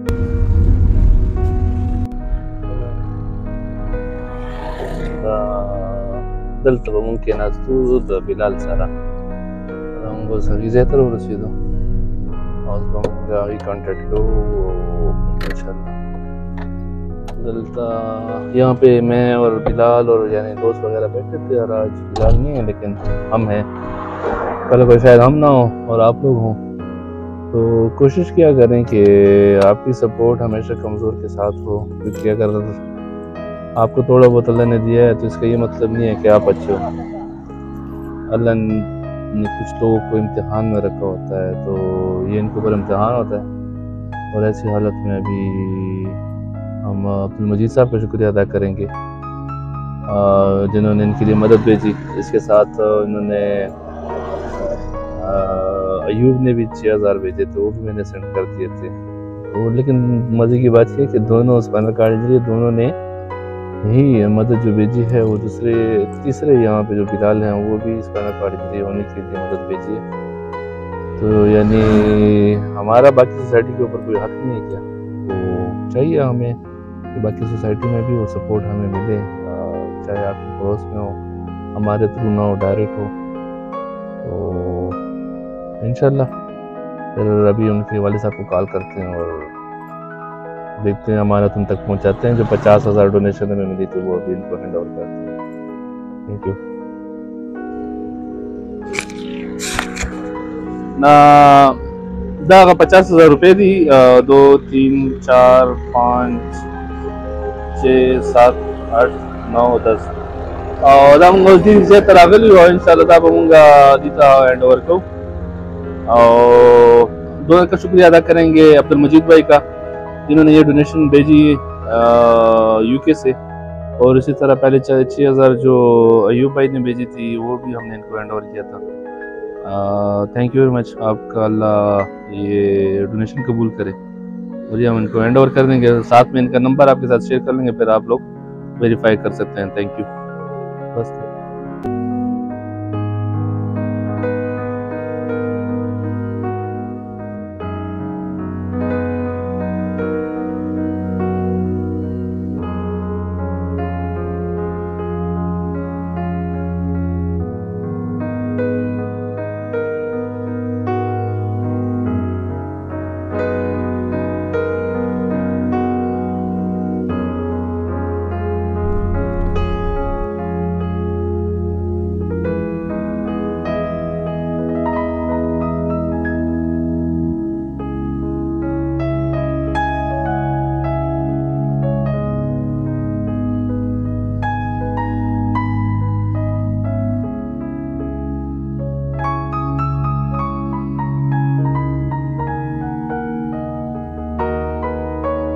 دلته به مونږ کېناستو د بلال سره موږ اوس هغې ځای ته راورسېدو او اوس به مونږ هغې کانټیکټ کوو انشاءاللہ دلتا यहाँ पे मैं और बिलाल और यानी दोस्त वगैरह बैठे थे और आज बिलाल नहीं है लेकिन हम हैं कल को शायद हम ना हो और आप लोग हों तो कोशिश किया करें कि आपकी सपोर्ट हमेशा कमज़ोर के साथ हो क्योंकि अगर आपको थोड़ा बहुत अल्लाह ने दिया है तो इसका ये मतलब नहीं है कि आप अच्छे हो। अल्लाह ने कुछ लोगों को इम्तिहान में रखा होता है तो ये इनके ऊपर इम्तिहान होता है और ऐसी हालत में अभी हम अब्दुल मजीद साहब का शुक्रिया अदा करेंगे जिन्होंने इनके लिए मदद भेजी। इसके साथ इन्होंने अयूब ने भी 6000 भेजे थे, वो भी मैंने सेंड कर दिए थे। तो लेकिन मज़े की बात ये कि दोनों स्पाइनल कार्ड इंजरी दोनों ने ही मदद जो भेजी है वो तीसरे यहाँ पे जो बिलाल हैं वो भी स्पाइनल कार्ड इंजरी होने के लिए मदद भेजी है। तो यानी हमारा बाकी सोसाइटी के ऊपर कोई हक नहीं है क्या? तो चाहिए हमें कि बाकी सोसाइटी में भी वो सपोर्ट हमें मिले, चाहे आपके पड़ोस में हो, हमारे थ्रू ना हो, डायरेक्ट हो। तो इंशाल्लाह फिर अभी उनके वाले साहब को कॉल करते हैं और देखते हैं अमानत उन तक पहुंचाते हैं। जो 50,000 डोनेशन हमें मिली थी वो अभी इनको हैंड ओवर करते हैं। थैंक यू ना दागा 50,000 रुपये दी 2 3 4 5 6 7 8 9 10 और हम दिन से तरागली हो इंशाल्लाह दा बमूंगा दीता हैंड ओवर को और दोनों का शुक्रिया अदा करेंगे अब्दुल मजीद भाई का जिन्होंने ये डोनेशन भेजी यूके से और इसी तरह पहले 6,000 जो अयूब भाई ने भेजी थी वो भी हमने इनको हैंड ओवर किया था। थैंक यू वेरी मच, आपका अल्लाह ये डोनेशन कबूल करे और ये हम इनको हैंड ओवर कर देंगे। साथ में इनका नंबर आपके साथ शेयर कर लेंगे, फिर आप लोग वेरीफाई कर सकते हैं। थैंक यू बस।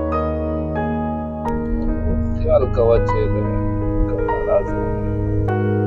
Alcavache de Camarazzi.